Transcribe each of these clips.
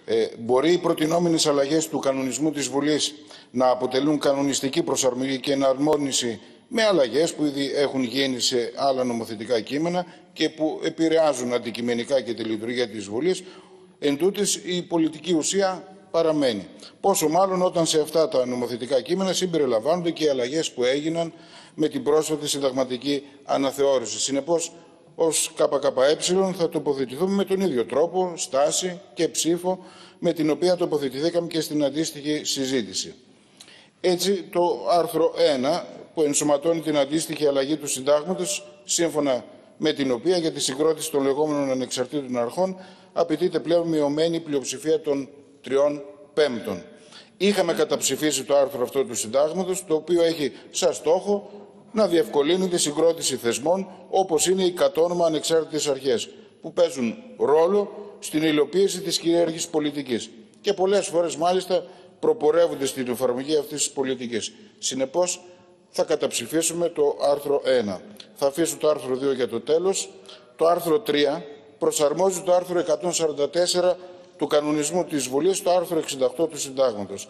Μπορεί οι προτινόμενες αλλαγές του κανονισμού της Βουλής να αποτελούν κανονιστική προσαρμογή και εναρμόνιση με αλλαγές που ήδη έχουν γίνει σε άλλα νομοθετικά κείμενα και που επηρεάζουν αντικειμενικά και τη λειτουργία της Βουλής. Εν τούτης, η πολιτική ουσία παραμένει. Πόσο μάλλον όταν σε αυτά τα νομοθετικά κείμενα συμπεριλαμβάνονται και οι αλλαγές που έγιναν με την πρόσφατη συνταγματική αναθεώρηση. Συνεπώς, ως ΚΚΕ θα τοποθετηθούμε με τον ίδιο τρόπο, στάση και ψήφο με την οποία τοποθετηθήκαμε και στην αντίστοιχη συζήτηση. Έτσι, το άρθρο 1, που ενσωματώνει την αντίστοιχη αλλαγή του συντάγματος, σύμφωνα με την οποία για τη συγκρότηση των λεγόμενων ανεξαρτήτων αρχών απαιτείται πλέον μειωμένη πλειοψηφία των 3/5. Είχαμε καταψηφίσει το άρθρο αυτό του συντάγματος, το οποίο έχει σαν στόχο να διευκολύνει τη συγκρότηση θεσμών όπως είναι οι κατόνομα ανεξάρτητες αρχές, που παίζουν ρόλο στην υλοποίηση της κυρίαρχης πολιτικής και πολλές φορές μάλιστα προπορεύονται στην εφαρμογή αυτής της πολιτικής. Συνεπώς, θα καταψηφίσουμε το άρθρο 1. Θα αφήσω το άρθρο 2 για το τέλος. Το άρθρο 3 προσαρμόζει το άρθρο 144 του κανονισμού της Βουλής στο άρθρο 68 του Συντάγματος,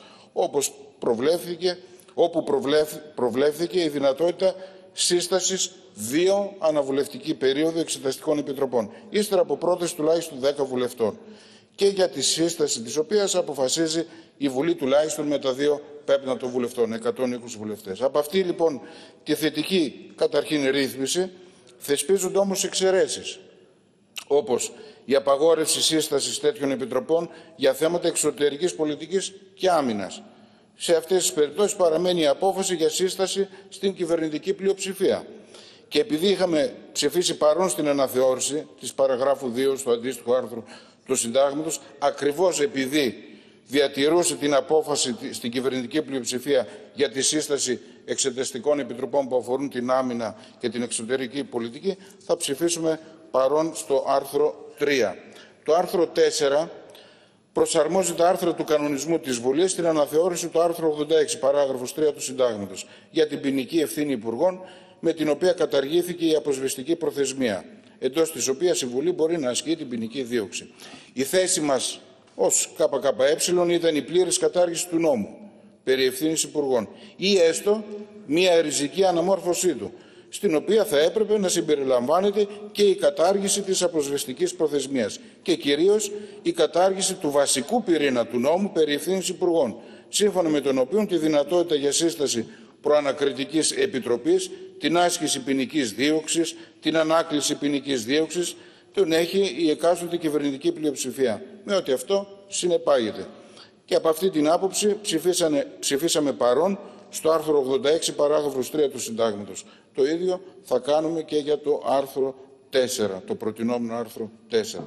όπου προβλέφθηκε η δυνατότητα σύστασης 2 αναβουλευτική περίοδου εξεταστικών επιτροπών, ύστερα από πρόταση τουλάχιστον 10 βουλευτών, και για τη σύσταση της οποίας αποφασίζει η Βουλή τουλάχιστον με τα 2/5 των βουλευτών, 120 βουλευτές. Από αυτή λοιπόν τη θετική καταρχήν ρύθμιση θεσπίζονται όμως εξαιρέσεις, όπως η απαγόρευση σύστασης τέτοιων επιτροπών για θέματα εξωτερικής πολιτικής και άμυνας. Σε αυτές τις περιπτώσεις παραμένει η απόφαση για σύσταση στην κυβερνητική πλειοψηφία. Και επειδή είχαμε ψηφίσει παρόν στην αναθεώρηση της παραγράφου 2 στο αντίστοιχο άρθρο του Συντάγματος, ακριβώς επειδή διατηρούσε την απόφαση στην κυβερνητική πλειοψηφία για τη σύσταση εξεταστικών επιτροπών που αφορούν την άμυνα και την εξωτερική πολιτική, θα ψηφίσουμε παρόν στο άρθρο 3. Το άρθρο 4 προσαρμόζει τα άρθρα του κανονισμού της Βουλής στην αναθεώρηση του άρθρου 86, παράγραφος 3 του Συντάγματος, για την ποινική ευθύνη υπουργών, με την οποία καταργήθηκε η αποσβεστική προθεσμία, εντός της οποίας η Βουλή μπορεί να ασκεί την ποινική δίωξη. Η θέση μας ως ΚΚΕ ήταν η πλήρης κατάργηση του νόμου περί ευθύνης υπουργών ή έστω μία ριζική αναμόρφωσή του, στην οποία θα έπρεπε να συμπεριλαμβάνεται και η κατάργηση της αποσβεστικής προθεσμίας και κυρίως η κατάργηση του βασικού πυρήνα του νόμου περί ευθύνης υπουργών, σύμφωνα με τον οποίο τη δυνατότητα για σύσταση προανακριτικής επιτροπής, την άσκηση ποινικής δίωξης, την ανάκληση ποινικής δίωξης, τον έχει η εκάστοτε κυβερνητική πλειοψηφία, με ό,τι αυτό συνεπάγεται. Και από αυτή την άποψη ψηφίσαμε παρόν στο άρθρο 86, παράγραφος 3 του Συντάγματος. Το ίδιο θα κάνουμε και για το άρθρο 4, το προτινόμενο άρθρο 4.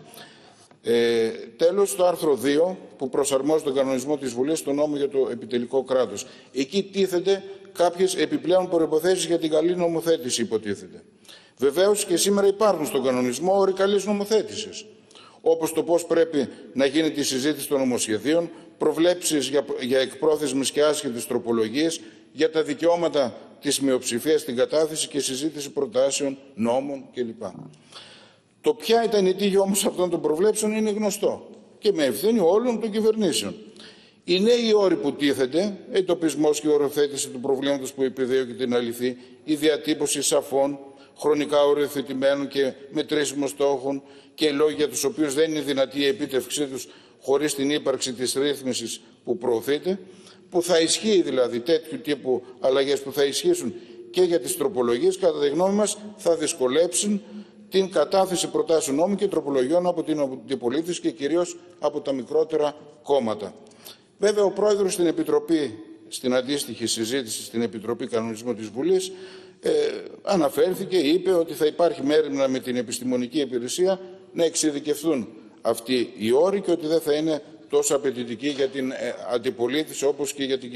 Τέλος, το άρθρο 2, που προσαρμόζει τον κανονισμό της Βουλής στον νόμο για το επιτελικό κράτος. Εκεί τίθενται κάποιες επιπλέον προϋποθέσεις για την καλή νομοθέτηση, υποτίθεται. Βεβαίως και σήμερα υπάρχουν στον κανονισμό όροι καλής νομοθέτησης, όπως το πώς πρέπει να γίνεται η συζήτηση των νομοσχεδίων, προβλέψεις για εκπρόθεσμες και άσχετες τροπολογίες, για τα δικαιώματα της μειοψηφίας στην κατάθεση και συζήτηση προτάσεων, νόμων κλπ. Το ποια ήταν η τύχη όμως αυτών των προβλέψεων είναι γνωστό και με ευθύνη όλων των κυβερνήσεων. Οι νέοι όροι που τίθενται, εντοπισμός και οριοθέτηση του προβλήματος που επιδίωκεται να λυθεί, η διατύπωση σαφών, χρονικά οριοθετημένων και μετρήσιμων στόχων και λόγοι για τους οποίους δεν είναι δυνατή η επίτευξή τους χωρίς την ύπαρξη της ρύθμισης που προωθείται, που θα ισχύει δηλαδή τέτοιου τύπου αλλαγές που θα ισχύσουν και για τις τροπολογίες, κατά τη γνώμη μας θα δυσκολέψουν την κατάθεση προτάσεων νόμου και τροπολογιών από την αντιπολίτευση και κυρίως από τα μικρότερα κόμματα. Βέβαια, ο πρόεδρος στην Επιτροπή, στην αντίστοιχη συζήτηση στην Επιτροπή Κανονισμού της Βουλής, αναφέρθηκε, είπε ότι θα υπάρχει μέρημνα με την επιστημονική υπηρεσία να εξειδικευτούν αυτοί οι όροι και ότι δεν θα είναι τόσο απαιτητικοί για την αντιπολίτευση όπως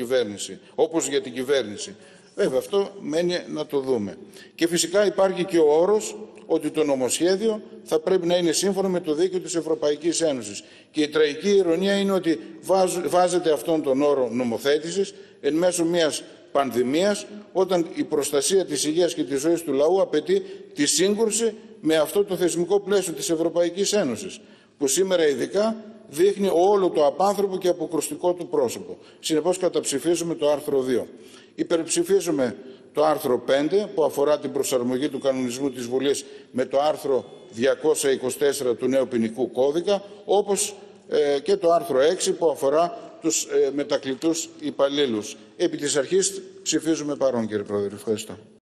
για την κυβέρνηση. Βέβαια, αυτό μένει να το δούμε. Και φυσικά υπάρχει και ο όρος ότι το νομοσχέδιο θα πρέπει να είναι σύμφωνο με το δίκαιο της Ευρωπαϊκής Ένωσης. Και η τραγική ηρωνία είναι ότι βάζεται αυτόν τον όρο νομοθέτησης εν μέσω μιας πανδημίας, όταν η προστασία της υγείας και της ζωής του λαού απαιτεί τη σύγκρουση με αυτό το θεσμικό πλαίσιο της Ευρωπαϊκής Ένωσης, που σήμερα ειδικά δείχνει όλο το απάνθρωπο και αποκρουστικό του πρόσωπο. Συνεπώς καταψηφίζουμε το άρθρο 2. Υπερψηφίζουμε το άρθρο 5 που αφορά την προσαρμογή του κανονισμού της Βουλής με το άρθρο 224 του νέου ποινικού κώδικα, όπως και το άρθρο 6 που αφορά τους μετακλητούς υπαλλήλους. Επί της αρχής ψηφίζουμε παρόν, κύριε Πρόεδρε. Ευχαριστώ.